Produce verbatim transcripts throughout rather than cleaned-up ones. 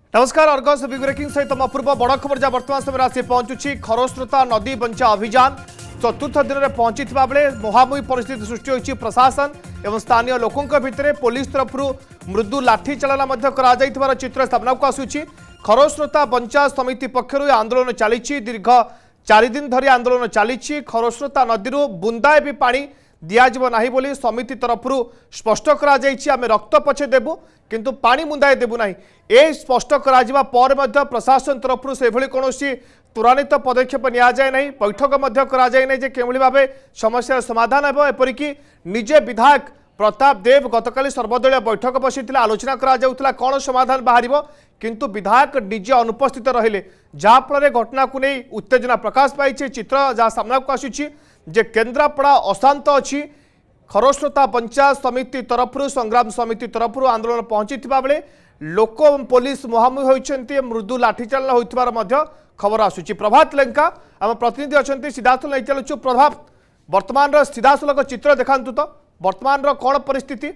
नमस्कार Argus big breaking सहित अपूर्व बड़ खबर जहाँ बर्तमान समय आसी पहुंचुची खरस्रोता नदी बंचा अभियान चतुर्थ दिन में पहुंची बेले मुहामुही परिस्थिति सृष्टि होती प्रशासन एवं स्थानीय लोकों भितर पुलिस तरफ मृदु लाठी चालना चित्र सामना को आसूची खरस्रोता बंचा समिति पक्षर आंदोलन चली दीर्घ चार दिन धरी आंदोलन चली खरस्रोता नदी बुंदाए भी पानी दिज्व ना बोली समिति तरफ स्पष्ट करें रक्त पछे देबू किंतु पानी मुंदाए देबू ना ए स्पष्ट करा पर प्रशासन तरफ से कौन त्वरान्वित पदक्षेप निजाए ना बैठक कराई भाव समस्या समाधान हो एपरिक निजे विधायक प्रताप देव गतकाली सर्वदलीय बैठक बसी आलोचना करा कौन समाधान बाहर किंतु विधायक निजे अनुपस्थित रहिले जहाँफल घटना को नहीं उत्तेजना प्रकाश पाई चित्र जहाँ सामना को आसूची जे केन्द्रापड़ा अशांत अच्छी खरस्रोता पंचायत समिति तरफ संग्राम समिति तरफ आंदोलन पहुंची बेले लोक पुलिस मुहामुही होती मृदु लाठीचालना होती खबर आसूची प्रभात लेंका आम प्रतिनिधि अच्छा सीधासल नहीं चलुचु प्रभात वर्तमान सीधासलख चित्र देखातु तो वर्तमान कौन परिस्थिति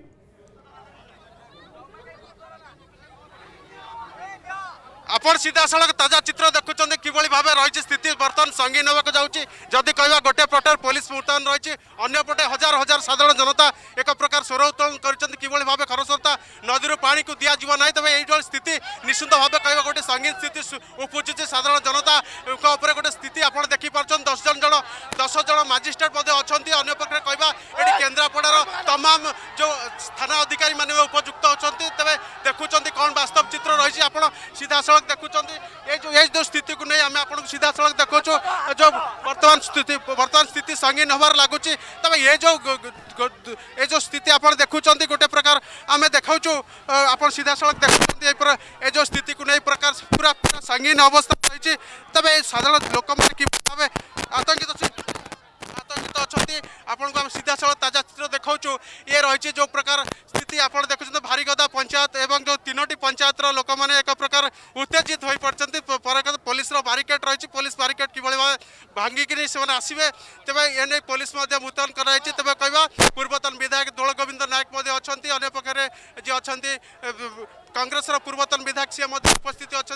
आपण सीधा सड़क ताजा चित्र देखुं किभली भाव रही स्थिति बर्तमान संगीन होगा जाऊँगी जदि कह गोटे पटे पुलिस मुतयन रही अंपटे पटे हजार हजार साधारण जनता एक प्रकार स्वर उत्तोलन कर भाव खरस्रोता नदी पा को दिज्व ना तेज ये स्थिति निश्चित भाव कह गोटे संगीन स्थिति उपजुचे साधारण जनता गोटे स्थिति आप देखिपार दस जन जन दस जन मजिस्ट्रेट अच्छा अंपटे कह ये केन्द्रापड़ार तमाम जो थाना अधिकारी मैंने उपयुक्त अच्छा तेज देखुं कौन वास्तव चित्र रही आप सीधा सड़क देखुं ये जो ये जो स्थिति को नहीं आम आपको सीधा सड़क देखो जो वर्तमान स्थिति वर्तमान स्थिति संगीन हबार लगुच तब ये जो ये जो स्थिति आप देखुं गोटे प्रकार आम देखा आप सीधा सड़क देखुं ये जो स्थिति को नहीं प्रकार पूरा पूरा संगीन अवस्था रही तब ये साधारण लोक मैंने भाव आतंकित आतंकित अच्छा आपको सीधा सड़क ताजा चित्र देखा ये रही जो प्रकार स्थिति आप देखुं भारीगदा पंचायत एवं जो तीनोटी पंचायत लोक मैंने एक प्रकार उत्तेजित हो पड़ते पुलिस बारिकेड रही पुलिस बारिकेड किभली भाव भांगिक आसवे तेज ये नहीं पुलिस मुतयन कराई तेज कह पूर्वतन विधायक दोल गोविंद नायक अच्छा अन्य पक्षे जी अच्छा कांग्रेस पूर्वतन विधायक सी उपस्थित अच्छा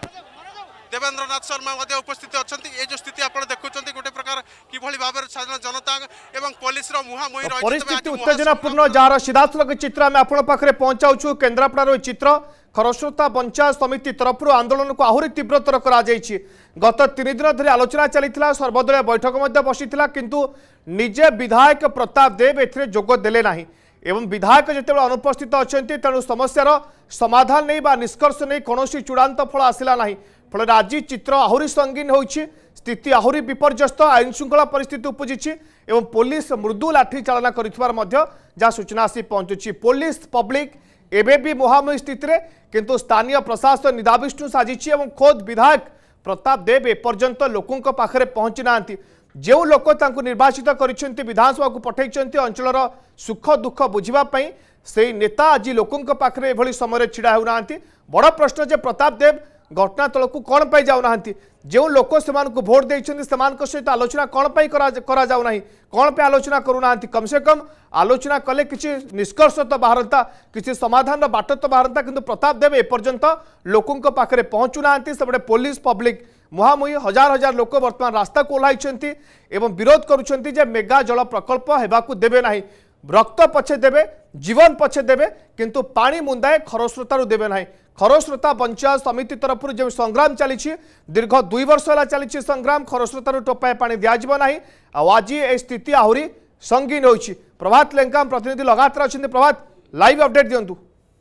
देवेंद्र नाथ शर्मा उपस्थित अच्छा ये जो स्थिति आप देखुं गोटे प्रकार किभली भाव साधारण जनता एवं पुलिस मुहामुही परिस्थिति उत्तेजनापूर्ण जार सीधासलख चित्र आम आप पहुंचाऊ केन्द्रापड़ार चित्र खरस्रोता पंचायत समिति तरफ आंदोलन को आहरी तीव्रतर करा गत तीन दिन धरी आलोचना चली सर्वदलीय बैठक बसी किंतु निजे विधायक प्रताप देव ए जोगदेले ना एवं विधायक जिते अनुपस्थित अच्छा तेणु समस्यार समाधान नहीं बा निष्कर्ष नहीं कौन चूड़ांत फल आसला ना फल आज चित्र आहरी संगीन हो स्थिति आहरी विपर्यस्त आईन श्रृंखला परिस्थिति उपजी एवं पुलिस मृदु लाठी चालना कर जहाँ सूचना आसी पहुंचुची पुलिस पब्लिक एवं भी मुहामुही स्थित किंतु स्थानीय प्रशासन निदाविष्णु साजिश खोद विधायक प्रताप देव एपर्यंत लोकों पाखे पहुंची ना जो लोक निर्वाचित कर विधानसभा को पठे अंचल सुख दुख बुझापी से नेता आज लोकों पाखे एभली समय छिड़ा होना बड़ प्रश्न जे प्रताप देव घटनास्थल को कौन पाई जाऊना जो लोक से भोट देते सहित आलोचना कौन पाई करा जाऊना कौन पे आलोचना करूना कम से कम आलोचना कले किसी निष्कर्ष तो बाहरता किसी समाधान बाट तो बाहरता किंतु प्रताप देव एपर्यंत लोकों पाखे पहुँचुना सेपटे पुलिस पब्लिक मुहामुही हजार हजार लोक बर्तमान रास्ता को ओह्लाई एवं विरोध करुँच मेगा जल प्रकल्प होगाकू देवे ना रक्त पछे देवे जीवन पछे देवे किंतु पानी मुंदाए खरस्रोतारू देवे ना खरस्रोता पंचायत समिति तरफ जो संग्राम चली दीर्घ दुई वर्ष है चली संग्राम खरस्रोतारू टोपाए पानी दिज्व ना आज ये स्थिति आहरी संगीन हो प्रभात लेंका प्रतिनिधि लगातार अच्छा प्रभात लाइव अपडेट दिंतु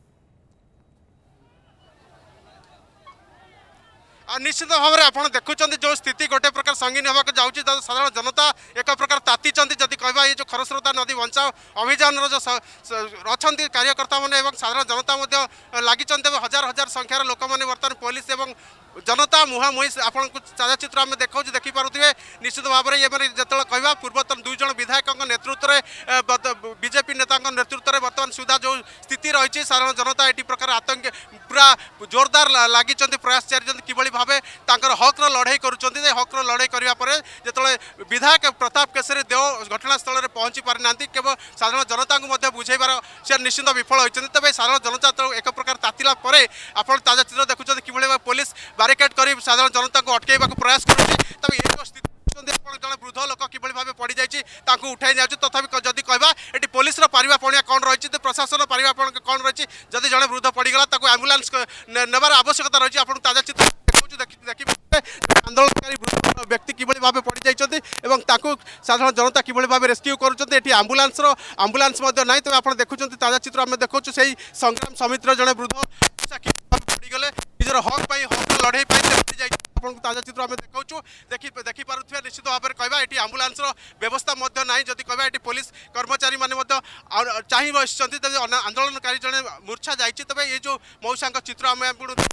निश्चित भाव में आप देखुं जो स्थिति गोटे प्रकार संगीन होगा जाऊँगी साधारण जनता एक प्रकार ताती जदि कहवा ये जो खरस्रोता नदी बंचाओ अभियान जो अच्छा कार्यकर्ता मैंने साधारण जनता लगी हजार हजार संख्यार लोक मैंने बर्तमान पुलिस एवं जनता मुहामुही आपन ताजा चित्र आम देखा देखिपे निश्चित भाव में ये जो कहवा पूर्वतन दुई जन विधायक नेतृत्व में बीजेपी नेता नेतृत्व में बर्तमान सुधा जो स्थिति रही साधारण जनता ये प्रकार आतंक पूरा जोरदार लगी प्रयास जारी किभली भाव हक्र लड़ाई करुँच हक्र लड़ाई करापर जो विधायक प्रताप केशरी देव घटनास्थल में पहुँची पारि ना केवल साधारण जनता को बुझेबार से निश्चित विफल होती तेज साधारण जनता एक प्रकार तातिला आप ताजा चित्र देखुं कि पुलिस बारिकेड कर साधारण जनता को अटकैवा प्रयास करुँच तब ये जो स्थिति जन वृद्ध लोक कि भाव पड़ जाए उठाई जाऊँ तथापि जदि कहवा ये पुलिस पारिबा पणिया कौन रही प्रशासन पारिबा कौन रही जदि जड़े वृद्ध पड़गला आम्बुलांस नेबार आवश्यकता रही आप ताजा चित्र देखिए आंदोलनकारी वृद्ध व्यक्ति कि भाव पड़ जाती साधारण जनता कि भाव रेस्क्यू करुँच आम्बुलांस आम्बुलांस ना तो आप देखुं ताजा चित्र आम देखु से संग्राम समितिर जड़े वृद्ध पड़गले निजर हक हक लड़ाई आपको ताजा चित्र आम देखा देखी देखिपे निश्चित भाव में कहवा ये आम्बुलांस व्यवस्था ना जदि कहवा ये पुलिस कर्मचारी मैंने चाह बस आंदोलनकारी जड़े मूर्छा जाइए तेज ये जो मौसा चित्र आम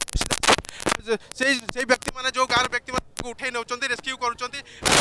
से व्यक्ति मैंने जो गाँव व्यक्ति को उठे नौ रेस्क्यू करुँच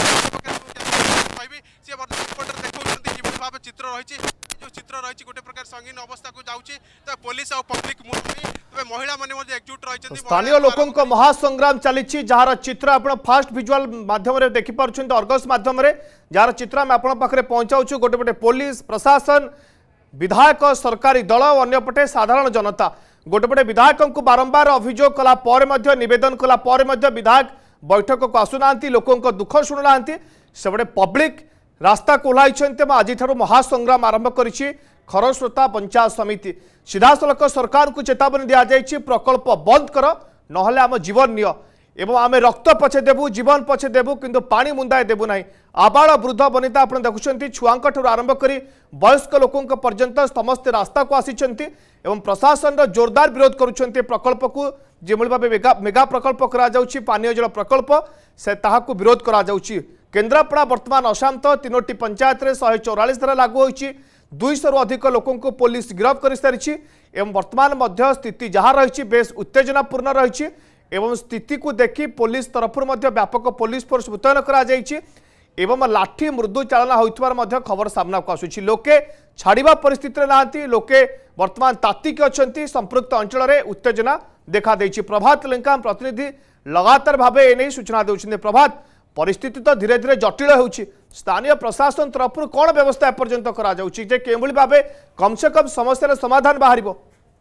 कहबी सी रिपोर्टर देखा कि भाव चित्र रही जो चित्र रही गोटे प्रकार संगीन अवस्था को जाऊँगी तो पुलिस और पब्लिक मुझे महिला मैंने एकजुट रही स्थानीय लोकों महासंग्राम चली जार चित्र आप फास्ट विजुआल माध्यम देखिपुं अर्गस माध्यम जार चित्र आम आपे पहुंचाऊँ गोटे पटे पुलिस प्रशासन विधायक सरकारी दल और अन्यपटे साधारण जनता गोटेपटे विधायक को बारंबार अभियोग कला नवेदन कला विधायक बैठक को आसुना लोकों दुख शुणुना सेपटे पब्लिक रास्ता को ओह्लाई आज महासंग्राम आरंभ कर खरस्रोता पंचायत समिति सीधासलख सरकार को चेतावनी दि जाइए प्रकल्प बंद कर नहले आम जीवन निय एवं आम रक्त पछे देबू जीवन पछे देबू किंतु पानी मुंदाए देबू ना आबाल वृद्ध बनिता आप देखुं छुआ आरंभ कर वयस्क लोकों पर्यंत समस्ते रास्ता को आसी प्रशासन जोरदार विरोध करुँच प्रकल्प को जो भाव मेगा मेगा प्रकल्प करा पानीय जल प्रकल्प से ताहाकु विरोध करा केन्द्रापड़ा वर्तमान अशांत तीनोटी पंचायत में शहे चौरालीस धारा लागू होती दुईश रु अधिक लोकों को पुलिस गिरफ्त कर सारी एवं वर्तमान मध्य स्थिति जहाँ रही बेस उत्तेजनापूर्ण रही एवं स्थिति को देखि पुलिस तरफ व्यापक पुलिस फोर्स मुतयन करा लाठी मृदु चालना होइथिबार खबर सामना को आसुछि लोके छाड़िबा परिस्थिति ना लोके वर्तमान तातिक अछंती संपृक्त अंचल में उत्तेजना देखा देछि। प्रभात लिंकाम प्रतिनिधि लगातार भाव एने सूचना देउछिन। प्रभात परिस्थिति तो धीरे धीरे जटिल होउछि स्थानीय प्रशासन तरफ कौन व्यवस्था एपर्यंत करा जाउछि जे केभली भाबे कम से कम समस्या समाधान बाहरिबो?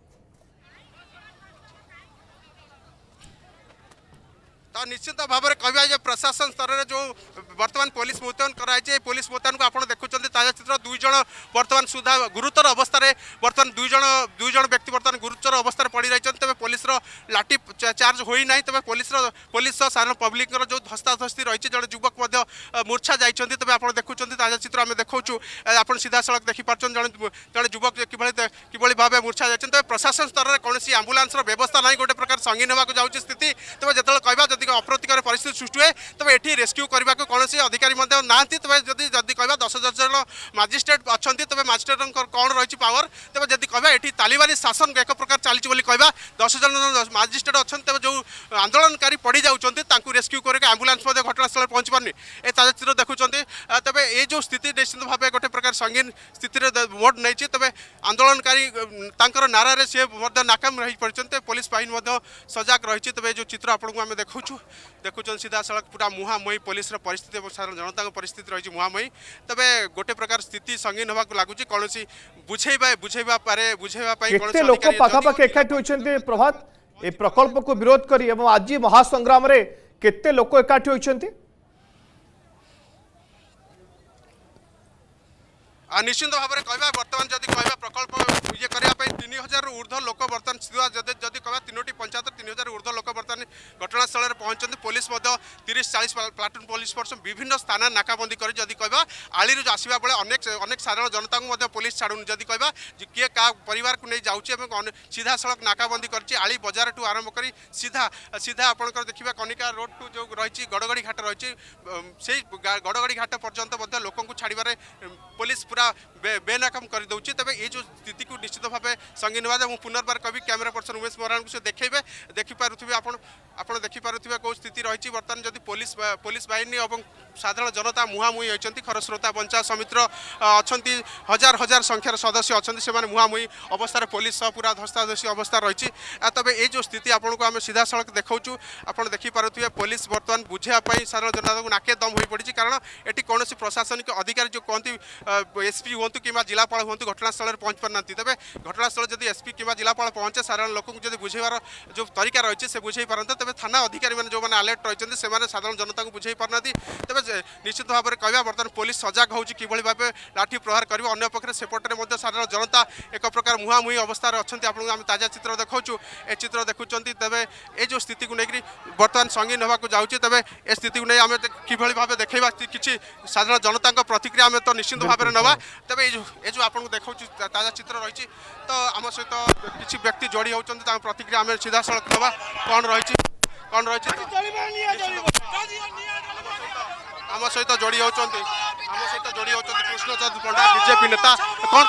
तो निश्चित भाव में कहवा प्रशासन स्तर में जो वर्तमान पुलिस मुतयन कराई पुलिस मुतयन को आप देखुं ताजा चित्र दुई जन वर्तमान सुधा गुरुतर अवस्था वर्तमान दुई जन दुई जन व्यक्ति वर्तमान गुरुतर अवस्था पड़ रही तेज पुलिस लाठी चार्ज होना तेज पुलिस पुलिस साधारण पब्लिक जो धस्ताधस्ती रही जड़े युवक मूर्छा जाइए तेज आप देखुं ताजा चित्र आम देखु आप सीधा सड़क देखिपार जड़े जड़े युवक कि भाव मूर्छा जाइए तेज प्रशासन स्तर में कौन आम्बुलांस व्यवस्था ना गोटे प्रकार संगीन होगा जाऊँगी स्थिति तेज जो कहवा जब अप्रतिकर परिस्थिति सृष्टि हुए तेज ये रेस्क्यू करने को कौन अधिकारी ना तेज जदि जदि कह दस हजार जन मजिस्ट्रेट अच्छा तेज मजिस्ट्रेट कौन रही पावर तेज जदि कह ये तालिबानी शासन एक प्रकार चली कहवा दस जन मजिस्ट्रेट अच्छा तेज जो आंदोलनकारी पड़ जाऊँ रेस्क्यू करके आम्बुलांस घटनास्थल पहुँची पारनी ए ताजा चित्र देखुं तेज ये जो स्थिति निश्चित भाव गोटे प्रकार संगीन स्थिति मोड नहीं तेज आंदोलनकारी नारे सी नाकाम रही पड़ते पुलिस बाहिनी सजाग रही तेज जो चित्र आपको आम देखु देखुं सीधा सड़क पूरा मुहांमुही पुलिस परिस्थिति साधारण जनता परिस्थिति रही मुहांमुही तबे गोटे प्रकार स्थिति संगीन होगा लगुच कौन बुझेबा बुझेबा पारे बुझेबा केते लोक पाखापाखि एकाठी होइछन्ते प्रभात ए प्रकल्प को विरोध करी एवं आज महासंग्राम रे केते लोक एकाठी होइछन्ते? निश्चित भाव में कहवा बर्तमान जदि कहवा प्रकल्प ये करने तीन हजार ऊर्ध लोक बर्तमान जदि कहवा तीनोटी पंचायत तीन हजार ऊर्ध लोक बर्तमान घटनास्थल में पहुंचते पुलिस तीस चालीस प्लाटून पुलिस फोर्स विभिन्न स्थान नाकाबंदी कर जदि कहवा आली आसवा बेले अनेक अनेक साधारण जनता को पुलिस छाड़ूनी जदि कहवा किए क्या परिवार को नहीं जाऊँगी सीधा सड़क नाकाबंदी कर आली बजार ठू आरंभ कर सीधा सीधा आपंकर देखा कनिका रोड टू जो रही गड़गड़ी घाट रही से गड़गड़ी घाट पर्यंत लोक छाड़बार पुलिस पूरा बे बेनाकाम कर दूसरी तेज ये जो स्थिति को निश्चित भाव संगी नवा पुनर्बार कवि कैमेरा पर्सन उमेश मराण को से देखेबे देखिपारे आपण आपण देखिपारे कौ स्थिति रही बर्तमान जदि पुलिस पुलिस बाहिनी और साधारण जनता मुहांमुही होती खरस्रोता पंचायत समितिर अच्छा हजार हजार संख्यार सदस्य अच्छा से मुहांमुही अवस्था पुलिस पूरा धस्ताधस्ती अवस्था रही तबे ये जो स्थिति आपको आम सीधा सड़क देखा आप देखिपारे पुलिस बर्तमान बुझापी साधारण जनता को नाके दम हो पड़ी कारण ये कौन प्रशासनिक अधिकारी जो कहती एसपी हूँ कि जिलापाल हूँ घटनास्थल में पहुँच पारना तेज घटनास्थल जब एसपी कि जिलापाल पहुँचे साधारण लोक जो बुझेबार जो तरीका रही है बुझे पारते तेज थाना अधिकारी मैंने जो मैंने अलर्ट रही से साधारण जनता को बुझे पारना तेज निश्चित भाव में कहवा बर्तमान पुलिस सजग हो भाव लाठी प्रहार कर अन्य पक्षे सेपटे साधारण जनता एक प्रकार मुहांमुही अवस्था अच्छा आपको आम ताजा चित्र देखा ए चित्र देखुं तेज ये जो स्थिति को लेकर बर्तमान संगीन होगा जाऊँगी तेज ए स्थिति को नहीं आम कि भाव देखा कि साधारण जनता प्रतिक्रिया आम तो निश्चित भाव में नवा तेज ये जो आपको देखा ताजा चित्र रही तो आम सहित किसी व्यक्ति जोड़ी होती प्रतिक्रिया आम सीधा सड़क नवा कौन रही कौन रही आम सहित जोड़ी होती आम सहित जोड़ी होती कृष्णचंद्र पंडा बीजेपी नेता कौन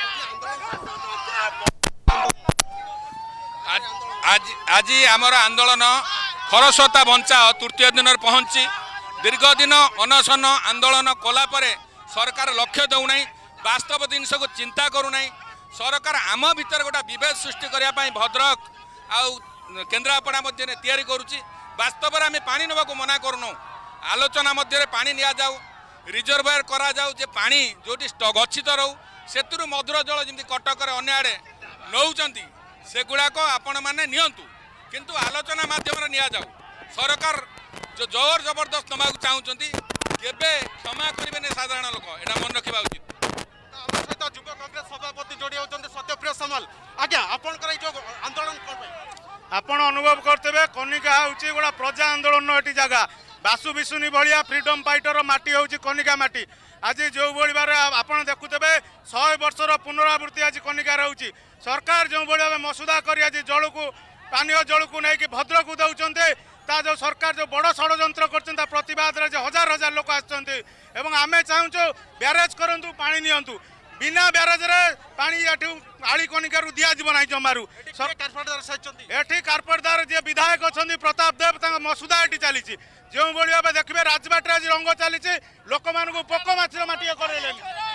आज आज आमर आंदोलन खरस्रोता बंचाओ तृतीय दिन पहुंची दीर्घ दिन अनशन आंदोलन कलापर सरकार लक्ष्य देना वास्तव जिनस को चिंता करूना सरकार आम भीतर गोटा बद सृष्टि करने भद्रक आउ केन्द्रापड़ा मध्य तैयारी करुच्ची वास्तव में आम पानी नवा को मना करूँ आलोचना मध्य पानी नि जाऊ रिजर्वायर करा जाऊ जे पानी जो गच्छित रहू से मधुर जल जमी कटक अन्य आड़े नौकरी सेगुड़ाक आपण मैंने नियंतु किंतु आलोचना माध्यम नि जाऊ सरकार जो जोर जबरदस्त नवा चाहूँगी केबे क्षमा करेंगे साधारण लोक एटा मन रखा उचित सहित युव कांग्रेस सभापति जोड़ी होते सत्यप्रिय सामल आज्ञा आपंकर जो आंदोलन आपण अनुभव करते कनिका हूँ गोटा प्रजा आंदोलन ये जगह बासु विशुनी भाया फ्रीडम फाइटर माटी हूँ कनिका माटी आज जो भाव आप देखुते शहे वर्षर पुनरावृत्ति आज कनिका रोचे सरकार जो भाव मसुदा कर आज जल को पानीय जल को लेकिन भद्रक को दौरान ता जो सरकार जो बड़ षड्यंत्र कर प्रतिवाद हजार हजार लोक आम चाहूँ ब्यारेज करूँ पा नियंतु बिना ब्यारेज रे पानी आली कनिकार दिज्व ना जमारू एटी कारपेटदार जी विधायक अच्छा प्रताप देव मसुदा ये चली जो भाव देखिए राजबाट आज रंग चली लोक मान पोक माछर माटी कर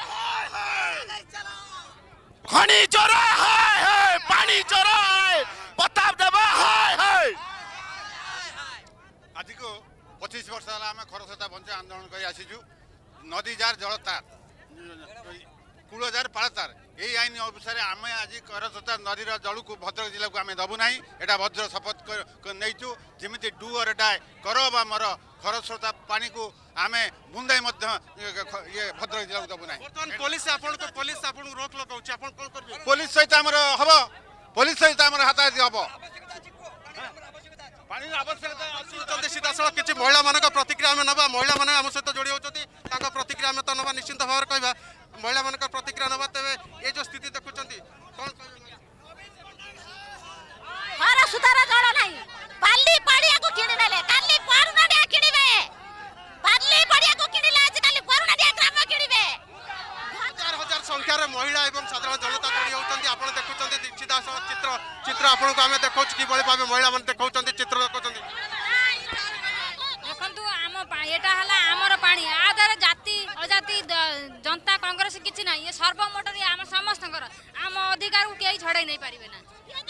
खनी चोर है पानी चोर है प्रताप देव है आज को पच्चीस वर्ष आम खरस्रोता बंचा आंदोलन कर आसीचु नदी जार जलतार कूल जार पाड़तार यही आईन अनुसार आम आज खरस्रोता नदीर जल को भद्रक जिला को आम दबू ना यहाँ भद्र शपथ नहींचु जमी डू और डाए कर मर खरस्रोता पानी को आम बुंदाई ये भद्रक जिला को दबू ना पुलिस पुलिस रोक लगा पुलिस सहित आम हम पुलिस सहित आम हाथाहाती हम सीधा सड़क किसी महिला मान प्रतिक्रिया आम नवा महिला मैंने आम सहित जोड़ी होती प्रतिक्रिया आम तो नवा निश्चित भाव में कहवा महिला मान प्रतिक्रिया नवा तेज ये जो स्थिति देखुं कौन सुधार जल ना बाली पड़िया को किणी नेले काली करुणा दिया किणीबे बाली पड़िया को किणीले आज काली करुणा दिया ग्राम किणीबे हजार हजार संख्यार महिला एवं साधारण जनता जोड़ी होती आप देखुं सीधा सड़क चित्र चित्र आपको आम देखा कि भाव महिला मैंने देखा चित्र देखा देखु आम एटा हला आमर पानी आधार जाति अजाति जनता कांग्रेस किसी ना ये सर्वमोट आम समस्त आम अधिकार को कहीं छड़ाई नहीं पारे ना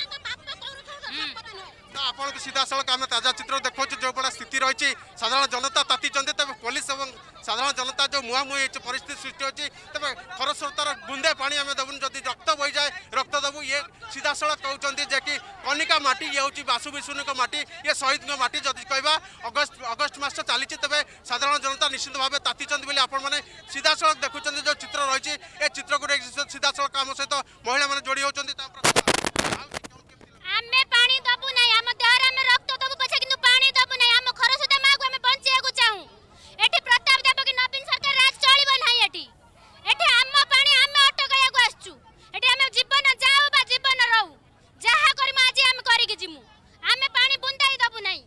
आपको सीधा सड़क आम ताजा चित्र देखा जो बड़ा स्थिति रही साधारण जनता ताती तेज पुलिस और साधारण जनता जो मुहांमुही परिस्थिति सृष्टि होती तेज खरस्रोतार बुंदे पानी आम देवुन जदि रक्त बही जाए रक्त देवु ये सीधा सड़क कहते जे कि कनिका माटी ये हूँ बासु विशुनी माटी ये शहीद माटी जदि कहवा अगस्त अगस्त मास चली तेज साधारण जनता निश्चित भाव ताती आपने सीधा सड़क देखुं जो चित्र रही है चित्र को सीधा सड़क आम सहित महिला मैंने जोड़ी होती आमे पानी दबु नै हम देहर में रक्त दबु पछे किंतु पानी दबु नै हम खरस्रोता मागु हम बंचिया को चाहू एठी प्रताप देव कि नवीन सरकार राज चलिबो नै एठी एठी हम पानी हम अटकया को आछू एठी हम जीवन जाऊ बा जीवन रहू जहा करी आज हम करी के जिमु हम पानी बुंदाई दबु नै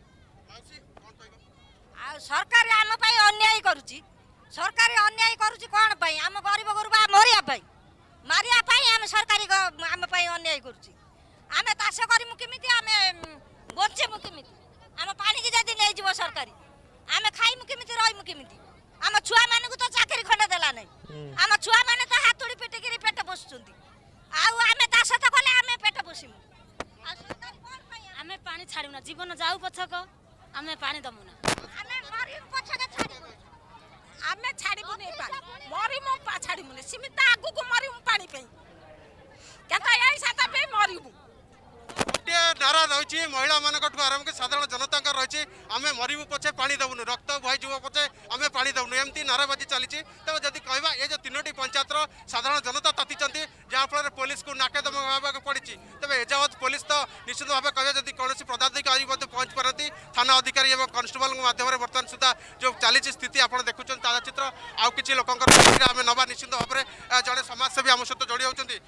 आ सरकार हम पई अन्याय करूची सरकार अन्याय करूची कोन पई हम गरीब गुरुबा मरिया पई मारिया पाई हम सरकारी आम पाई अन्याय करूची आमे तास करिमु केमिति आमे बचेमु केमिति आम पानी की जदी नै जीव सरकारी आमे खाइमु केमिति रहिमु केमिति आम छुआ माने को तो चाकरी खंड देला नै आम छुआ माने तो हातुड़ी पेटे के पेट बसुचंती आउ आमे तास त कले आमे पेट बसिमु आ सरकारी कोन पाई आमे पानी छाडुना जीवन जाऊ पछक आमे पानी दमुना आमे मरिम पछक छाडिमु आमे छाडिबु नै पानी मरिमु पा छाडिमु नै सीमित आगु को मरिमु पानी पे केता यही साता पे मरिबु गोटे नारा रही महिला मानक आरंभ कर साधारण जनता रही आम मरबू पचे पा देवुन रक्त बहीज पचे आम पा देवुन एमती नाराबाजी चली तेज जदि कहवा ये जो तीनो पंचायत साधारण जनता ताती जहाँफल पुलिस को नाकेदम भाव पड़ी तेज एजावत पुलिस तो निश्चित भाव कहे जब कौन पदाधिकारी पहुंच पारती थाना अधिकारी और कन्स्टेबल माध्यम बर्तमान सुधा जो चली स्थिति आप देखुं ताजा चित्र आउ कि लोक आम नवा निश्चित भाव में जड़े समाजसेवी आम सहित जोड़ी होती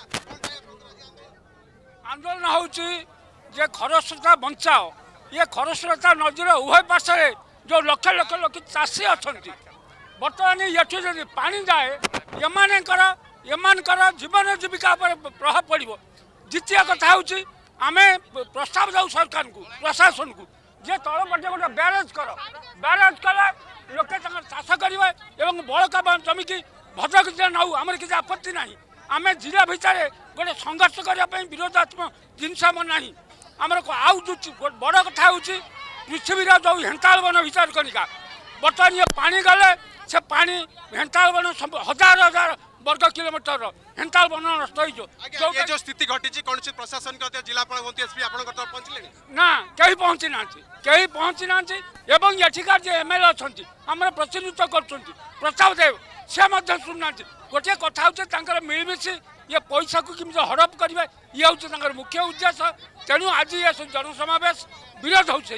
आंदोलन होचे खरस्रोता बंचाओ ये खरस्रोता नदीर उभय पार्श्वे जो लक्ष लक्ष लोक चाषी अच्छा बर्तमान ये जब पा जाए एमानकर जीवन जीविका प्रभाव पड़ो द्वितीय कथा हूँ आम प्रस्ताव दौ सरकार को प्रशासन को जे तल पटे गोटे ब्यारेज कर ब्यारेज कले लोके चाष करेंगे बड़का जमी की भद्रक जिले नौ आम किसी आपत्ति ना आम जिला भितर गोटे संघर्ष करने विरोधात्मक जिनस ना आमर आउ बड़ कथा हूँ पृथ्वीर जो हेन्ताल वन विचार कनिका बर्तमान ये पानी गले से पानी हेन्ताल वन हजार हजार वर्ग किलोमीटर हेन्ताल वन नष्ट हो जो स्थिति घटी कौन प्रशासन जिलापाल एसपी आप पहुँचले ना कहीं पहुँची ना कहीं पहुँची ना एवं एठिकार जो एम एल अच्छा आम प्रतिनिधित्व कर प्रस्ताव देव से शुणुना गोटे कथा हूँ मिलमिशी ये पैसा को किमी हड़प करेंगे ये हूँ मुख्य उद्देश्य तेणु आज ये जनसमावेश विरोध हो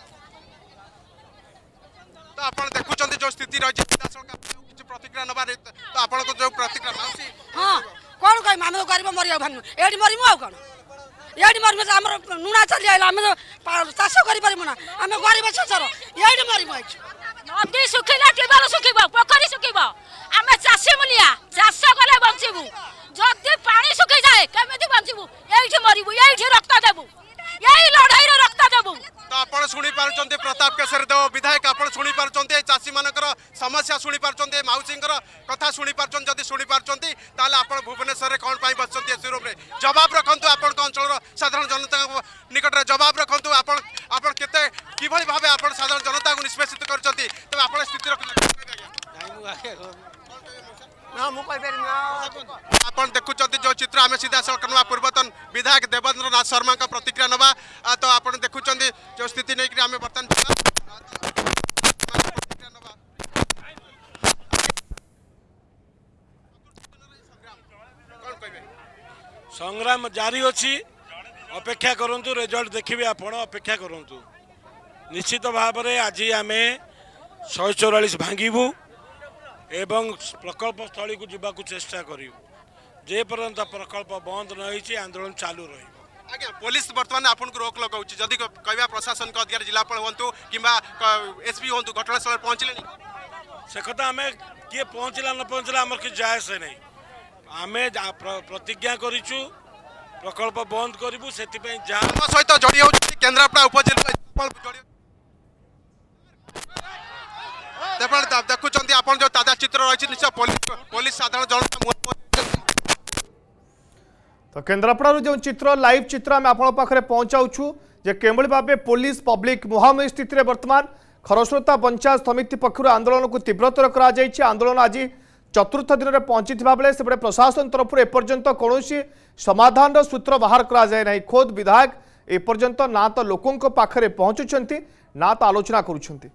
तो आप देखुं जो स्थिति रही प्रतिक्रिया नवा तो आप जो प्रतिक्रिया हाँ कौन कह आम गरीब मरिया भानु ये मरमु आ कौन ये मरमु आम नुणा चली आए आम चाष करूँ ना आम गरीब शेषर ये मरमु नदी सुखिला टीबल सुखिब पोखरी सुखिब आम चाषी मूलिया चाष कले बचबू जदि पानी सुखी जाए केमिति बचबू ये मरबू ये रक्त देबू यही लड़ाई रक्त देबू तो आप शुणी पार्टी प्रताप केशरी देव विधायक आप शुणी पार्टी चाषी मानकर समस्या शुणी पार्टी मौसी कथा शुणी पार्टी जदि शुणी पार्टी आप भुवनेश्वर में कौन बसते एसी रूम जवाब रखु आपण अंचल साधारण जनता निकट में जवाब रखु आप केते किभली भाव आप साधारण जनता को निष्पेषित कर तब आप स्थिति आप देखुं जो चित्र आम सीधा सड़क ना पूर्वतन विधायक देवेंद्र नाथ शर्मा का प्रतिक्रिया नवा तो आप देखुं जो स्थिति नहीं कि आम बर्तमान संग्राम जारी अच्छी अपेक्षा करंतु रिजल्ट देखिए आप अपेक्षा करंतु निश्चित भाव में आज आम शहे चौरालीस भांगू एवं प्रकल्प स्थली को जावाक चेष्टा करूँ जे पर्यंत प्रकल्प बंद नहीं आंदोलन चालू रही आज्ञा पुलिस बर्तमान आपन को रोक लगाऊँ जदि कहवा प्रशासन का अधिकारी जिलापाल हूँ कि एसपी हूँ घटनास्थल पहुँचले से कथा आम किए पहुँचला न पहुँचला आम कि जाए से नहीं आम प्रतिज्ञा करूँ प्रकल्प बंद करूँ से सहित जोड़ी हो केन्द्रापड़ा उपजिला देखुं आप जो ताजा चित्र रही निश्चय पुलिस साधारण जनता तो केन्द्रापड़ा जो चित्र लाइव चित्र आम आप पाखे पहुंचाऊँ जे केभली भाव पुलिस पब्लिक मुहांमुही स्थित में बर्तमान खरस्रोता पंचायत समिति पक्ष आंदोलन को तीव्रतर कर आंदोलन आज चतुर्थ दिन में पहुंची बेले से प्रशासन तरफ एपर्यंत कौन समाधान सूत्र बाहर कर खोद विधायक एपर्यंत ना तो लोकों पाखे पहुंचुंट ना तो आलोचना करुँच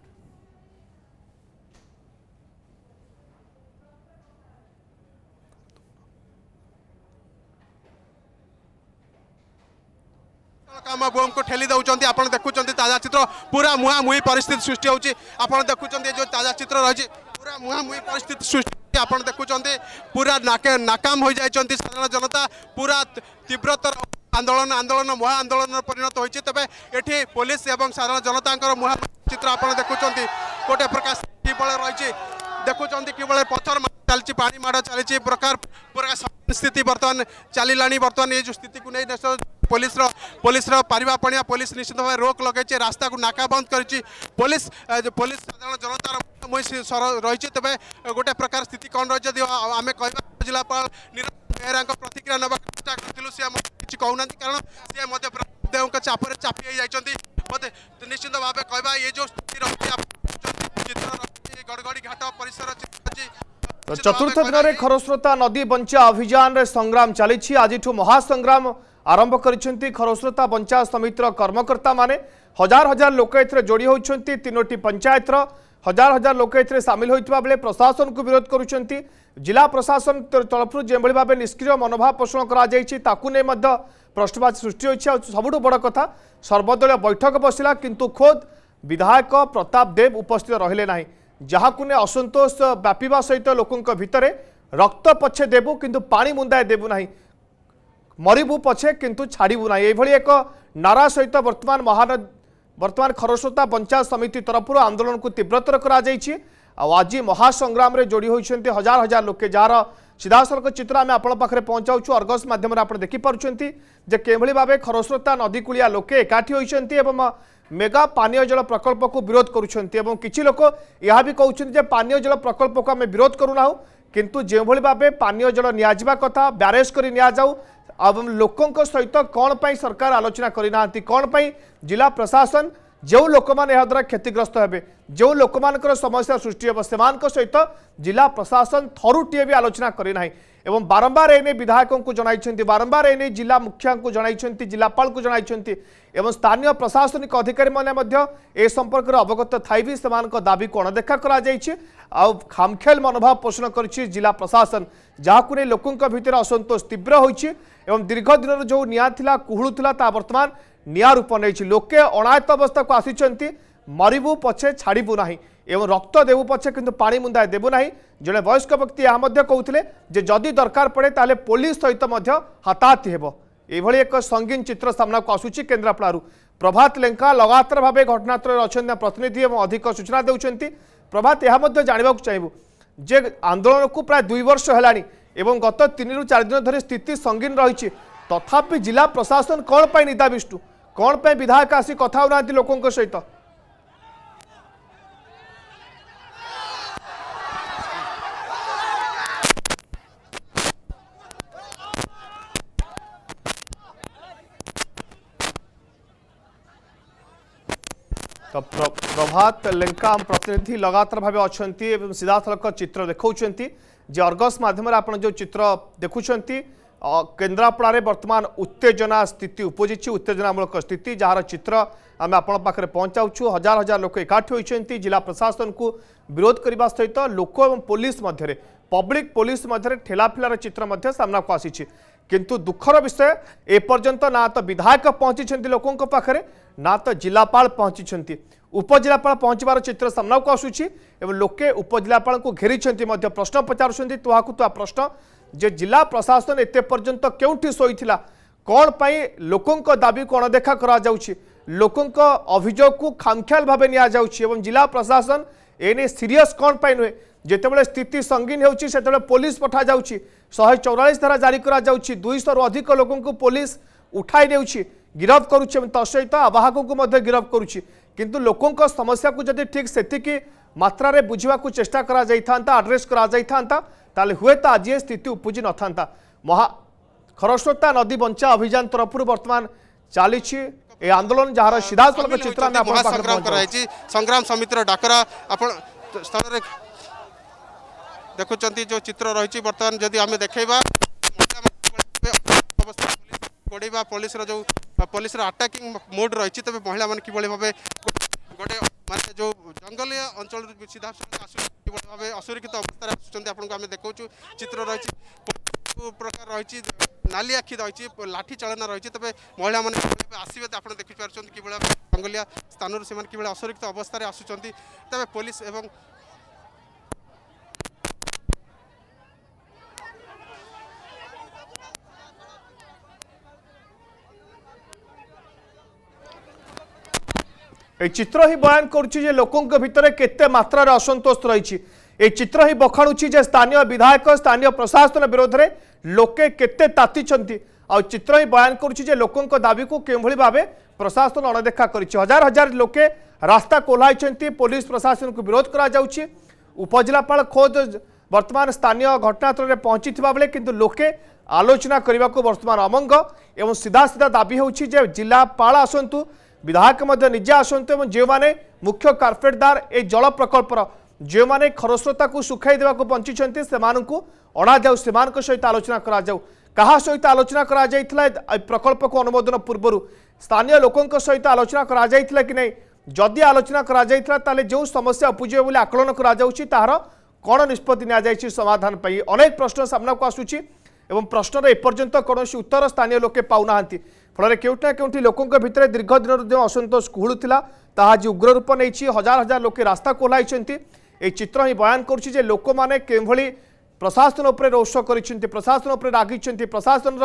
बोम को ठेली दौरान आप देखुं ताजा चित्र पूरा मुहांमुही परिस्थिति सृष्टि होती आप देखुं जो ताजा चित्र रही पूरा मुहांमुही परिस्थिति सृष्टि आप देखुं पूरा नाके नाकाम हो जाए साधारण जनता पूरा तीव्रतर आंदोलन आंदोलन महा आंदोलन परिणत होती तेज ये पुलिस और साधारण जनता मुहां चित्र आप देखुं गोटे प्रकार किभली रही देखुं किभली पथर चलती पानी माड़ चली प्रकार पूरा स्थिति बर्तमान चलला बर्तमान ये जो स्थिति को नहीं पुलिस पुलिस पारिबा पड़िया पुलिस निश्चित भाव रोक लगे रास्ता को नाका बंद कर पुलिस पुलिस साधारण जनतार मुझे रही तेज गोटे प्रकार स्थिति कौन रही आम कह जिलापाल मेहरा प्रतिक्रिया ना चेष्टा करूँ सी किसी कहना कारण सी चापर चापी जाती मत निश्चित भाव कह ये जो स्थिति रही चित्र गड़गड़ी घाट परिसर तो चतुर्थ दिन में खरस्रोता नदी बंचा अभियान रे संग्राम चली आज महासंग्राम आरंभ कर खरस्रोता बंचा समितिर कर्मकर्ता माने हजार हजार लोक ए जोड़ी होती तीनोटी पंचायत हजार हजार लोक ए सामिल होता बेले प्रशासन को विरोध करुँच जिला प्रशासन तरफ जो भाव निष्क्रिय मनोभाव पोषण कर प्रश्नवाची सृष्टि होती सबुठ बड़ कथा सर्वदलीय बैठक बसला किंतु खोद विधायक प्रताप देव उपस्थित रहिले नाही जहाँ ने असंतोष व्यापीवा सहित लोकों भितर रक्त पछे देबू किंतु पानी मुंदाए देबू नाही मरिबू पछे किंतु छाड़बू ना ये एक नारा सहित वर्तमान महान वर्तमान खरस्रोता पंचायत समिति तरफ आंदोलन को तीव्रतर कर आज महासंग्राम रे जोड़ी होती हजार हजार लोके जार सीधासलख चित्र आम आपण पाखे पहुंचाऊँ अर्गस मध्यम आप देखिपुंट जे केभली भाव खरस्रोता नदी कूलिया लोके एकाठी होती मेगा पानीय जल प्रकल्प को विरोध करुँच किसी लोक यह भी कहते पानीय जल प्रकल्प को आम विरोध करूना किंतु जो भाव पानीय जल नियाजिबा कथा ब्यारेज कर नियाजाऊ अब लोकों सहित कौन पाई सरकार आलोचना करना कौन पाई जिला प्रशासन जो लोक मैंने द्वारा क्षतिग्रस्त हे जो लोक मान समस्या सृष्टि हे सहित जिला प्रशासन थरुटे भी आलोचना करना एवं बारंबार एने विधायकों को जनाई बारंबार एने जिला मुखिया को जनाई जिलापाल को जनाई एवं स्थानीय प्रशासनिक अधिकारी मैंने ए संपर्क में अवगत थी भी से दाबी को अणदेखा खामखेल मनोभाव पोषण कर जिला प्रशासन जहाँ नहीं लोकों भितर असंतोष तीव्र होती दीर्घ दिन जो निआ थिला कुहुलुला ता वर्तमान निआ रूप नहीं लोके अणायत अवस्था को आसी मरिबू पछे छाड़बू ना एवं रक्त देबू पछे किंतु पानी मुंदाए देबू ना जड़े वयस्क व्यक्ति यह कहते जदि दरकार पड़े ताले पुलिस सहित हाथाहाथी हेबो एभली एक संगीन चित्र सामना को आसूची केन्द्रापड़ारू प्रभात लेंका लगातार भाव घटनास्थल अच्छा प्रतिनिधि और अधिक सूचना देउछंती प्रभात यह जानवा चाहबू जे आंदोलन को प्राय दुई वर्ष है गत तीन रु चार दिन धरी स्थिति संगीन रही तथापि जिला प्रशासन कौन पाई निदा विष्णु कौन पाई विधायक आसी कथा होना लोकों सहित तो प्र, प्रभात लेंका प्रतिनिधि लगातार भाव अच्छा सीधासलख चित्र देखा जे अर्गस मध्यम आप जो चित्र देखुंट केन्द्रापड़ा वर्तमान उत्तेजना स्थिति उपजी उत्तेजनामूलक स्थिति जार चित्र आम आपण पाखे पहुंचाऊँ हजार हजार लोक एकाठी होती जिला प्रशासन को विरोध करने सहित लोक और पुलिस मध्य पब्लिक पुलिस मध्य ठेलाफिलार चित्र सामना को आसी किंतु दुखर विषय एपर्यंत ना तो विधायक पहुंची लोकों पाखे ना तो जिलापाल पहुंची उपजिलापाल पहुंचबार चित्र सामना को आसूची एवं लोके उपजिलापाल को घेरी प्रश्न पचारुंट तुहाकु तुआ प्रश्न जे जिला प्रशासन एते पर्यंत केउठी सोईथिला कौन पाई लोकों दाबी को अणदेखा करा जाउछि लोकों अभियोग को खामख्याल भाव निया जाउछि एवं जिला प्रशासन एने सीरियस कौन पाई नुहे जितेबाला स्थिति संगीन होउछि सेतेबाला पुलिस पठा जाउछि शहे चौरालीस धारा जारी करा जाउछि दुईश रु अधिक लोकों को पुलिस उठाई देउछि गिरफ करुछि तसहित आवाहकों को मध्य गिरफ करुछि किंतु लोकों समस्या को जदि ठीक सेतिकी मात्रा रे बुझिबा को चेष्टा करा जाइथांता एड्रेस करा जाइथांता ताले हुए तो आज ये स्थिति उपजी न था महा खरस्रोता नदी बंचा अभियान तरफ वर्तमान चली आंदोलन जार सीधासलख चित्र संग्राम समितिर डाकरा आपण स्थल देखुं जो चित्र रही बर्तमान जदि आम देखा गोड़ा पुलिस जो पुलिस अटैकिंग मोड रही तेज महिला मैंने किभली भाव गोटे माने जो जंगलीय अंचल सीधा भाव असुरक्षित अवस्था आसुँच आपको आम देखा चित्र रही प्रकार रही नाली आखि रही लाठी चालना रही तेज महिला मैंने आसवे तो आप देखिपुर कि जंगलिया स्थान से कि असुरक्षित अवस्था आसुँच तेज पुलिस एवं चित्र ही बयान करुच्ची लोकों भितर केते मात्रा असंतोष रही ए चित्र ही बखाणुची जे स्थानीय विधायक स्थानीय प्रशासन विरोध में लोके केते ताती आ चित्र ही बयान करुच्ची जे लोकों दाबी को केभली भाव प्रशासन अणदेखा कर हजार हजार लोके रास्ता कोल्हाई पुलिस प्रशासन को विरोध करा उपजिलापाल खोद वर्तमान स्थानीय घटनास्थल में पहुंची बेले किंतु लोके आलोचना करने को वर्तमान अमंग एवं सीधा सीधा दाबी होची जे जिलापाल आसतु विधायक निजे आसतु और जो मैंने मुख्य कार्पेटदार ए जल प्रकल्पर जो मैंने खरस्रोता को सुखाई देवा बंची से अणा जाऊ से सहित आलोचना करा जाऊ कहा सहित आलोचना करा जाइथिला प्रकल्प को अनुमोदन पूर्व स्थानीय लोकों सहित आलोचना करा जाइथिला कि नहीं जदि आलोचना करा जाइथिला ताले जो समस्या उपजे बोली आकलन करा जाउची ताहार कौन निष्पत्ति निया जाइछि समाधान पाई अनेक प्रश्न सामना को आसुची एवं प्रश्नर एपर्यंत कौन उत्तर स्थानीय लोके पाउना फल केउटा केउठी लोकों भितर दीर्घ दिन जो असंतोष कुहुलुथिला ताहा आज उग्र रूप नहीं हजार हजार लोके रास्ता कोल्हाइछन्ति ए चित्र ही बयान करुछि जे लोक माने केभली प्रशासन उपर रोष कर प्रशासन उपर रागी प्रशासन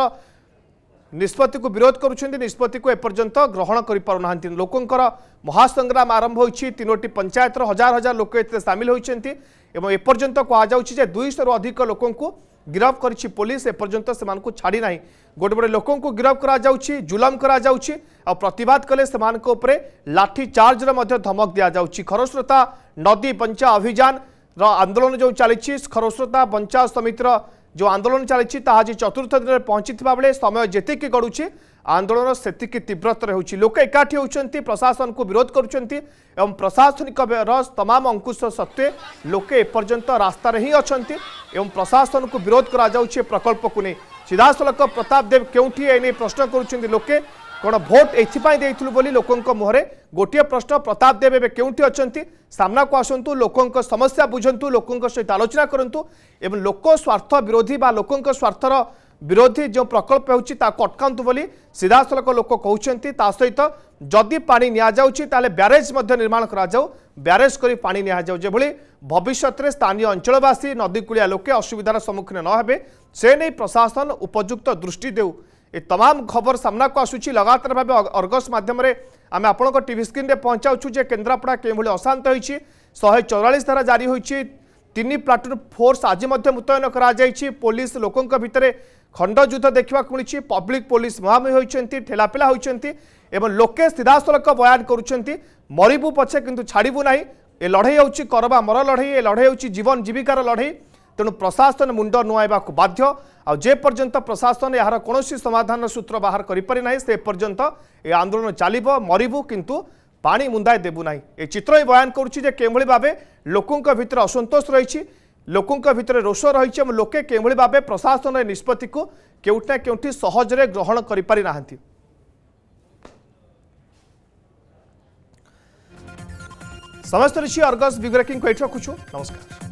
निष्पत्ति को विरोध करुछन्ति निष्पत्ति को एपर्यंत ग्रहण कर पारुनाहांति लोकंकर महासंग्राम आरंभ होइछि तीनोटी पंचायतर हजार हजार लोक एते शामिल होइछन्ति एवं एपर्यंत कहा जाउछि जे दुईश रु अधिक लोकों को गिरफ करिछि पुलिस एपर्यंत सेमानकु छाड़ी नाही गोटे गोटे लोकों को गिरफ करा जाउछि जुलम करा जाउछि आ प्रतिवाद कले सेमानक उपरे लाठी चार्ज रे मध्य धमक दिया जाउछि खरस्रोता नदी बंचा अभियान रो आंदोलन जो चली खरस्रोता बंचा समितिर जो आंदोलन चली आज चतुर्थ दिन में पहुंची बेले समय जेतिकी गड़ुची आंदोलन सेतिकी तीव्रतर होउछि लोक एकाठी होउछन्ति प्रशासन को विरोध करुछन्ति एवं प्रशासनिक तमाम अंकुश सत्वे लोके एपर्यंत रास्ता ही अछन्ति एवं प्रशासन को विरोध करा जाउछि प्रकल्प को नहीं सीधासलख प्रताप देव केउठी एने प्रश्न करुछन्ति लोके कौन भोट एथिपाई बोली लोकों मुहरे गोटे प्रश्न प्रताप देव एवं केउठी अछन्ति सामना को आसतु लोकों समस्या बुझंतु लोकों सहित आलोचना करंतु एवं लोक स्वार्थ विरोधी बा लोकों स्वार्थर विरोधी जो प्रकल्प होउछि ताको अटकांतु बोली सीधासलख लोक कहउछन्ति ता सहित जदि पानी निया जाउछि ताले ब्यारेज मध्य निर्माण करा जाऊ ब्यारेज करी पानी निया जाऊ जेभली भविष्यत रे स्थानीय अंचलवासी नदीकूलिया लोके असुविधार सम्मुखीन न हेबे से नहीं प्रशासन उपयुक्त दृष्टि देउ ए तमाम खबर सामना को आसुची लगातार भाव अर्गस माध्यम आम आपण टीवी स्क्रीन में पहुंचाऊँ जे केन्द्रापड़ा केभली अशांत होइछि शहे चौरालीस धारा जारी होइछि तीन प्लाटून फोर्स आज मुतयन करा जाइछि पुलिस लोकों भितर खंड युद्ध देखा मिली पब्लिक पुलिस मुहांमुही होइछन्ति ठेलापेला होइछन्ति एवं लोके सीधासलख बयान करुछन्ति मरिबू पछे किंतु छाड़बू नाही ए लड़ाई होउछि करबा मर लड़ाई ए लड़ाई होउछि जीवन जीविकार लड़ाई तेणु प्रशासन मुंड नुआइबा बाध्य आजे पर्यंत प्रशासन यार कौन समाधान सूत्र बाहर करें से पर्यंत ए आंदोलन चलो मरबू किंतु पानी मुंदाए देबू ना ए चित्र ही बयान करुच्ची केभली भाव लोकों भितर असंतोष रही लोकों भितर रोष रही लोके केभली भाव प्रशासन निष्पत्ति को केउठा केउठी सहजरे ग्रहण करि पारि नाहंती। समस्त ऋषि अर्गस बिग ब्रेकिंग को एठ रखुछु नमस्कार।